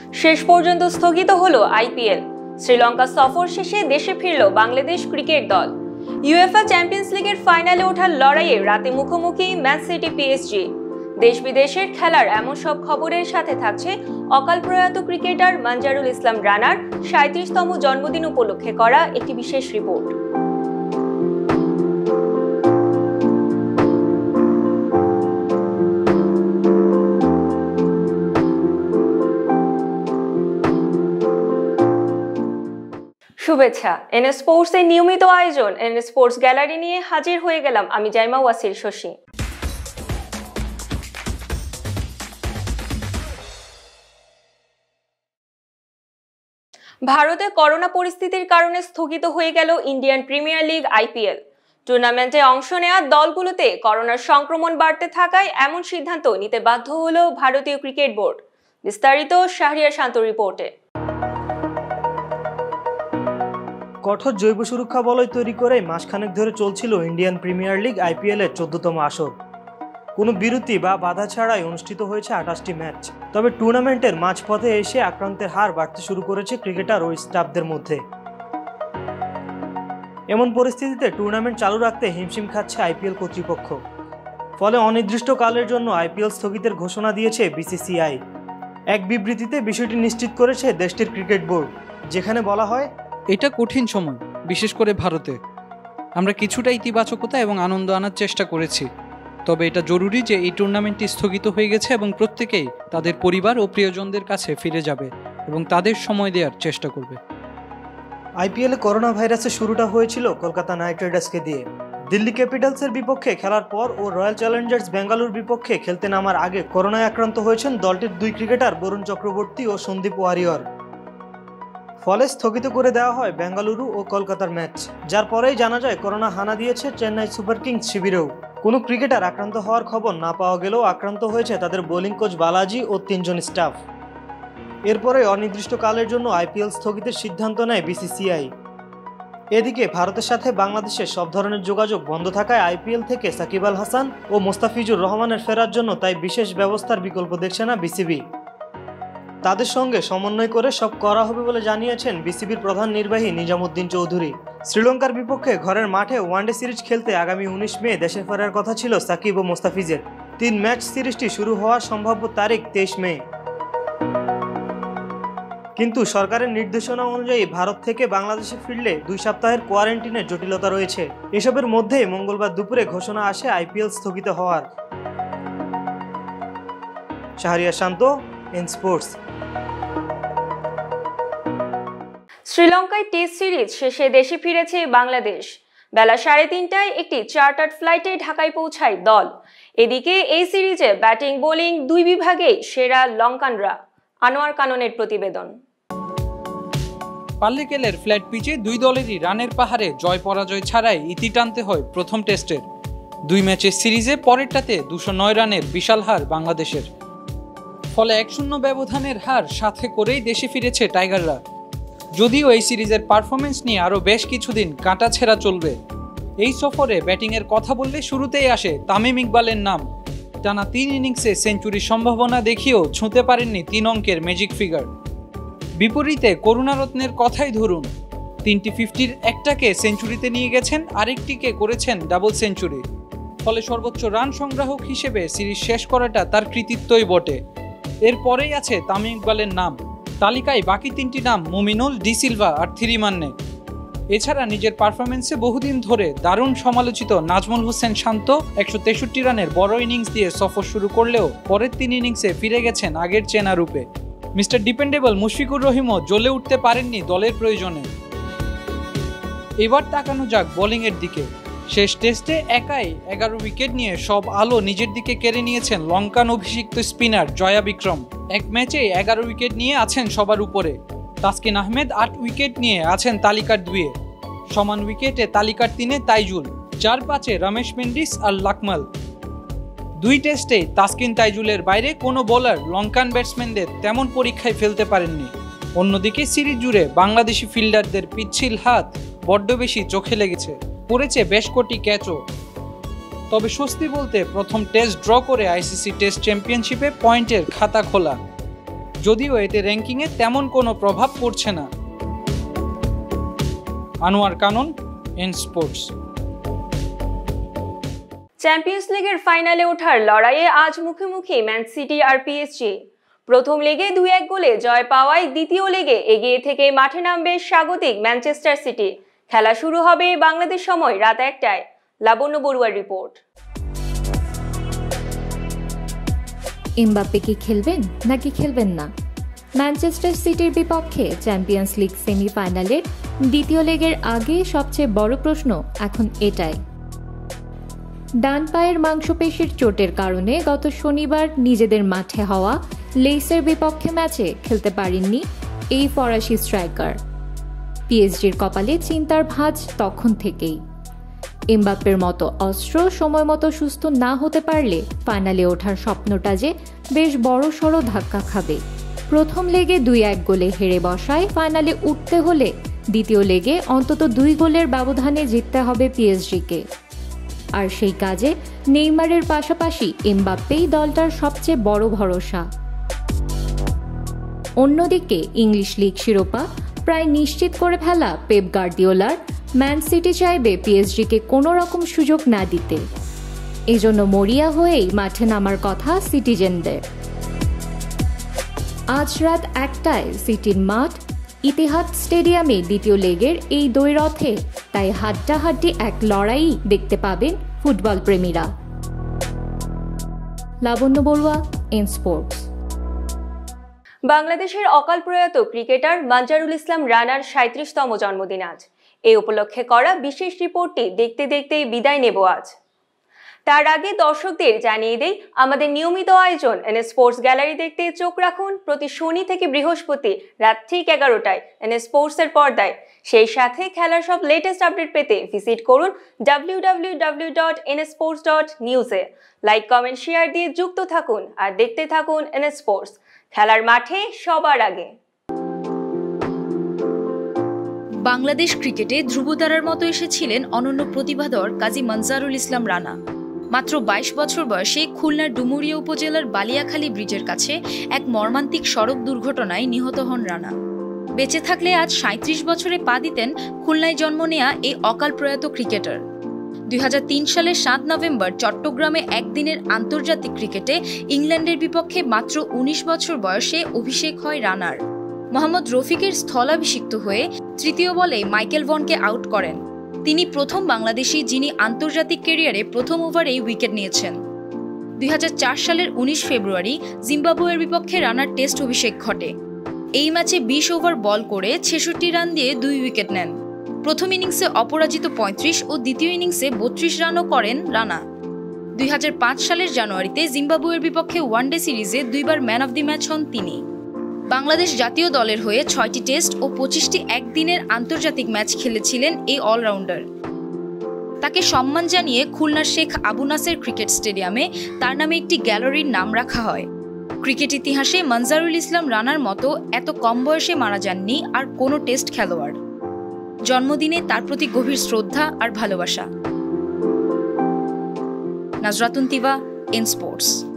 শেষ পর্যন্ত স্থগিত হলো আইপিএল। শ্রীলঙ্কা সফর শেষে দেশে ফিরল বাংলাদেশ ক্রিকেট দল। ইউএফএ চ্যাম্পিয়ন্স লিগের ফাইনালে ওঠার লড়াইয়ে রাতে মুখোমুখি ম্যান সিটি পিএসজি। দেশ বিদেশের খেলার এমন সব খবরের সাথে থাকছে অকাল প্রয়াত ক্রিকেটার মঞ্জারুল ইসলাম রানার ৩৭তম জন্মদিন উপলক্ষে করা একটি বিশেষ রিপোর্ট। শুভেচ্ছা। এনএস স্পোর্টস এর নিয়মিত আয়োজন এনএস স্পোর্টস গ্যালারি নিয়ে হাজির হয়ে গেলাম আমি জাইমা ওয়াসির শশী। ভারতে করোনা পরিস্থিতির কারণে স্থগিত হয়ে গেল ইন্ডিয়ান প্রিমিয়ার লিগ আইপিএল। টুর্নামেন্টে অংশ নেওয়া দলগুলোতে করোনার সংক্রমণ বাড়তে থাকায় এমন সিদ্ধান্ত নিতে বাধ্য হলো ভারতীয় ক্রিকেট বোর্ড। বিস্তারিত শাহরিয়ার শান্ত রিপোর্টে। কঠোর জৈব সুরক্ষা বলয় তৈরি করে মাসখানেক ধরে চলছিল ইন্ডিয়ান প্রিমিয়ার লিগ আইপিএল এর 14তম আসর। কোনো বিরতি বা বাধা ছাড়াই অনুষ্ঠিত হয়েছে 28টি ম্যাচ। তবে টুর্নামেন্টের মাঝপথে এসে আক্রান্তের হার বাড়তে শুরু করেছে ক্রিকেটার ও স্টাফদের মধ্যে। এমন পরিস্থিতিতে টুর্নামেন্ট চালু রাখতে হিমশিম খাচ্ছে আইপিএল কর্তৃপক্ষ। ফলে অনির্দিষ্টকালের জন্য আইপিএল স্থগিতের ঘোষণা দিয়েছে বিসিসিআই। এক বিবৃতিতে বিষয়টি নিশ্চিত করেছে দেশটির ক্রিকেট বোর্ড, যেখানে বলা হয়, এটা কঠিন সময়, বিশেষ করে ভারতে। আমরা কিছুটা ইতিবাচকতা এবং আনন্দ আনার চেষ্টা করেছি, তবে এটা জরুরি যে এই টুর্নামেন্টটি স্থগিত হয়ে গেছে এবং প্রত্যেকেই তাদের পরিবার ও প্রিয়জনদের কাছে ফিরে যাবে এবং তাদের সময় দেওয়ার চেষ্টা করবে। আইপিএলে করোনা ভাইরাসের শুরুটা হয়েছিল কলকাতা নাইট রাইডার্সকে দিয়ে। দিল্লি ক্যাপিটালসের বিপক্ষে খেলার পর ও রয়্যাল চ্যালেঞ্জার্স বেঙ্গালুরুর বিপক্ষে খেলতে নামার আগে করোনায় আক্রান্ত হয়েছেন দলটির দুই ক্রিকেটার বরুণ চক্রবর্তী ও সন্দীপ ওয়ারিয়র। ফলে স্থগিত করে দেওয়া হয় বেঙ্গালুরু ও কলকাতার ম্যাচ, যার পরেই জানা যায় করোনা হানা দিয়েছে চেন্নাই সুপার কিংস শিবিরেও। কোনো ক্রিকেটার আক্রান্ত হওয়ার খবর না পাওয়া গেলেও আক্রান্ত হয়েছে তাদের বোলিং কোচ বালাজি ও 3 জন স্টাফ। এরপরে অনির্দিষ্টকালের জন্য আইপিএল স্থগিতের সিদ্ধান্ত নেয় বিসিসিআই। এদিকে ভারতের সাথে বাংলাদেশের সব ধরনের যোগাযোগ বন্ধ থাকায় আইপিএল থেকে সাকিব আল হাসান ও মোস্তাফিজুর রহমানের ফেরার জন্য তাই বিশেষ ব্যবস্থার বিকল্প দেখছে না বিসিবি। তাদের সঙ্গে সমন্বয় করে সব করা হবে বলে জানিয়েছেন বিসিবির প্রধান নির্বাহী নিজামুদ্দিন চৌধুরী। শ্রীলঙ্কার বিপক্ষে ঘরের মাঠে ওয়ানডে সিরিজ খেলতে আগামী 19 মে দেশে ফেরার কথা ছিল সাকিব ও মোস্তাফিজের। 3 ম্যাচ সিরিজটি শুরু হওয়ার সম্ভাব্য তারিখ 23 মে। কিন্তু সরকারের নির্দেশনা অনুযায়ী ভারত থেকে বাংলাদেশে ফিরলে 2 সপ্তাহের কোয়ারেন্টিনের জটিলতা রয়েছে। এসবের মধ্যে মঙ্গলবার দুপুরে ঘোষণা আসে আইপিএল স্থগিত হওয়ার। Shahriar Shanto, N sports. শ্রীলঙ্কায় টেস্ট সিরিজ শেষে দেশে ফিরেছে বাংলাদেশ। বেলা 3:30টায় একটি চার্টার্ড ফ্লাইটে ঢাকায় পৌঁছায় দল। এদিকে এই সিরিজে ব্যাটিং বোলিং দুই বিভাগেই সেরা লঙ্কানরা। আনোয়ার কাননের প্রতিবেদন। পাল্লিকেলের ফ্ল্যাট পিচে দুই দলেরই রানের পাহাড়ে জয় পরাজয় ছাড়াই ইতি টানতে হয় প্রথম টেস্টের। 2 ম্যাচের সিরিজে পরেরটাতে 209 রানের বিশাল হার বাংলাদেশের। ফলে 1-0 ব্যবধানের হার সাথে করেই দেশে ফিরেছে টাইগাররা। যদিও এই সিরিজের পারফরমেন্স নিয়ে আরও বেশ কিছুদিন কাটাছেঁড়া চলবে। এই সফরে ব্যাটিংয়ের কথা বললে শুরুতেই আসে তামিম ইকবালের নাম। টানা 3 ইনিংসে সেঞ্চুরির সম্ভাবনা দেখিয়েও ছুঁতে পারেননি 3 অঙ্কের ম্যাজিক ফিগার। বিপরীতে করুণারত্নের কথাই ধরুন, 3টি 50-র একটাকে সেঞ্চুরিতে নিয়ে গেছেন, আরেকটিকে করেছেন ডাবল সেঞ্চুরি। ফলে সর্বোচ্চ রান সংগ্রাহক হিসেবে সিরিজ শেষ করাটা তার কৃতিত্বই বটে। এরপরেই আছে তামিম ইকবালের নাম। তালিকায় বাকি 3টি নাম মুমিনুল, ডি সিলভা আর থিরিমান্নে। এছাড়া নিজের পারফরমেন্সে বহুদিন ধরে দারুণ সমালোচিত নাজমুল হোসেন শান্ত 163 রানের বড় ইনিংস দিয়ে সফর শুরু করলেও পরের 3 ইনিংসে ফিরে গেছেন আগের চেনা রূপে। মিস্টার ডিপেন্ডেবল মুশফিকুর রহিমও জ্বলে উঠতে পারেননি দলের প্রয়োজনে। এবার তাকানো যাক বোলিংয়ের দিকে। শেষ টেস্টে একাই 11 উইকেট নিয়ে সব আলো নিজের দিকে কেড়ে নিয়েছেন লঙ্কান অভিষিক্ত স্পিনার জয়া বিক্রম। এক ম্যাচে 11 উইকেট নিয়ে আছেন সবার উপরে। তাসকিন আহমেদ 8 উইকেট নিয়ে আছেন তালিকার 2-এ। সমান উইকেটে তালিকার 3-এ তাইজুল, 4-5-এ রমেশ মেন্ডিস আর লাকমাল। 2 টেস্টেই তাসকিন তাইজুলের বাইরে কোনো বোলার লঙ্কান ব্যাটসম্যানদের তেমন পরীক্ষায় ফেলতে পারেননি। অন্যদিকে সিরিজ জুড়ে বাংলাদেশি ফিল্ডারদের পিচ্ছিল হাত বড্ড বেশি চোখে লেগেছে, পড়েছে বেশ কটি ক্যাচও। তবে স্বস্তি বলতে প্রথম টেস্ট ড্র করে আইসিসি টেস্ট চ্যাম্পিয়নশিপে পয়েন্টের খাতা খোলা। যদিও এতে র্যাঙ্কিংয়ে তেমন কোনো প্রভাব পড়ছে না। Anwar Kanon, N sports. Champions লিগের ফাইনালে ওঠার লড়াইয়ে আজ মুখোমুখি ম্যান সিটি আর পিএসজি। প্রথম লেগে 2-1 গোলে জয় পাওয়ায় দ্বিতীয় লেগে এগিয়ে থেকে মাঠে নামবে স্বাগতিক ম্যানচেস্টার সিটি। খেলা শুরু হবে বাংলাদেশ সময় রাত 1টায়। লাবণ্য বড়ুয়ার রিপোর্ট। এমবাপ্পে কি খেলবেন নাকি খেলবেন না? ম্যানচেস্টার সিটির বিপক্ষে চ্যাম্পিয়ন্স লিগ সেমিফাইনালের দ্বিতীয় লেগের আগে সবচেয়ে বড় প্রশ্ন এখন এটাই। ডান পায়ের মাংসপেশির চোটের কারণে গত শনিবার নিজেদের মাঠে হওয়া লেইসের বিপক্ষে ম্যাচে খেলতে পারেননি এই ফরাসি স্ট্রাইকার। পিএসজির কপালে চিন্তার ভাঁজ তখন থেকেই। এমবাপ্পের মতো অস্ত্র সময় মতো সুস্থ না হতে পারলে ফাইনালে ওঠার স্বপ্নটা যে বেশ বড়সড় ধাক্কা খাবে। প্রথম লেগে 2-1 গোলে হেরে বসায় ফাইনালে উঠতে হলে দ্বিতীয় লেগে অন্তত 2 গোলের ব্যবধানে জিততে হবে পিএসজিকে। আর সেই কাজে নেইমারের পাশাপাশি এমবাপ্পেই দলটার সবচেয়ে বড় ভরসা। অন্যদিকে ইংলিশ লিগ শিরোপা প্রায় নিশ্চিত করে ফেলা পেপ গার্দিওলার ম্যান সিটি চাইবে পিএসজিকে কোনো রকম সুযোগ না দিতে। এজন্য মরিয়া হয়েই মাঠে নামার কথা সিটিজেনদের। আজ রাত 1টায় সিটির মাঠ ইতিহাদ স্টেডিয়ামে দ্বিতীয় লেগের এই দ্বৈরথে তাই হাড্ডাহাড্ডি এক লড়াই দেখতে পাবেন ফুটবল প্রেমীরা। Labanya Barua, N sports. বাংলাদেশের অকাল প্রয়াত ক্রিকেটার মঞ্জারুল ইসলাম রানার 37তম জন্মদিন আজ। এই উপলক্ষে করা বিশেষ রিপোর্টটি দেখতে দেখতে বিদায় নেব আজ। তার আগে দর্শকদের জানিয়ে দেই, আমাদের নিয়মিত আয়োজন এনএস স্পোর্টস গ্যালারি দেখতে চোখ রাখুন প্রতি শনি থেকে বৃহস্পতি রাত ঠিক 11টায় এনএস স্পোর্টসের পর্দায়। সেই সাথে খেলার সব লেটেস্ট আপডেট পেতে ভিজিট করুন www.nsports.news এ। লাইক, কমেন্ট, শেয়ার দিয়ে যুক্ত থাকুন আর দেখতে থাকুন এনএস স্পোর্টস, খেলার মাঠে সবার আগে। বাংলাদেশ ক্রিকেটে ধ্রুবতারার মতো এসেছিলেন অনন্য প্রতিভাধর কাজী মঞ্জারুল ইসলাম রানা। মাত্র 22 বছর বয়সে খুলনার ডুমুরিয়া উপজেলার বালিয়াখালী ব্রিজের কাছে এক মর্মান্তিক সড়ক দুর্ঘটনায় নিহত হন রানা। বেঁচে থাকলে আজ 37 বছরে পা দিতেন খুলনায় জন্ম নেয়া এই অকাল প্রয়াত ক্রিকেটার। 2003 সালের 7 নভেম্বর চট্টগ্রামে একদিনের আন্তর্জাতিক ক্রিকেটে ইংল্যান্ডের বিপক্ষে মাত্র 19 বছর বয়সে অভিষেক হয় রানার। মোহাম্মদ রফিকের স্থলাভিষিক্ত হয়ে তৃতীয় বলে মাইকেল ভনকে আউট করেন। তিনি প্রথম বাংলাদেশি যিনি আন্তর্জাতিক ক্যারিয়ারে প্রথম ওভারেই উইকেট নিয়েছেন। 2004 সালের 19 ফেব্রুয়ারি জিম্বাবুয়ের বিপক্ষে রানার টেস্ট অভিষেক ঘটে। এই ম্যাচে 20 ওভার বল করে 66 রান দিয়ে 2 উইকেট নেন। প্রথম ইনিংসে অপরাজিত 35 ও দ্বিতীয় ইনিংসে 32 রানও করেন রানা। 2005 সালের জানুয়ারিতে জিম্বাবুয়ের বিপক্ষে ওয়ানডে সিরিজে 2 বার ম্যান অব দি ম্যাচ হন তিনি। বাংলাদেশ জাতীয় দলের হয়ে 6টি টেস্ট ও 25টি একদিনের আন্তর্জাতিক ম্যাচ খেলেছিলেন এই অলরাউন্ডার। তাকে সম্মান জানিয়ে খুলনার শেখ আবু নাসের ক্রিকেট স্টেডিয়ামে তার নামে একটি গ্যালারির নাম রাখা হয়। ক্রিকেট ইতিহাসে মঞ্জারুল ইসলাম রানার মতো এত কম বয়সে মারা যাননি আর কোনো টেস্ট খেলোয়াড়। জন্মদিনে তার প্রতি গভীর শ্রদ্ধা আর ভালোবাসা। Nazratun Tiba, N sports.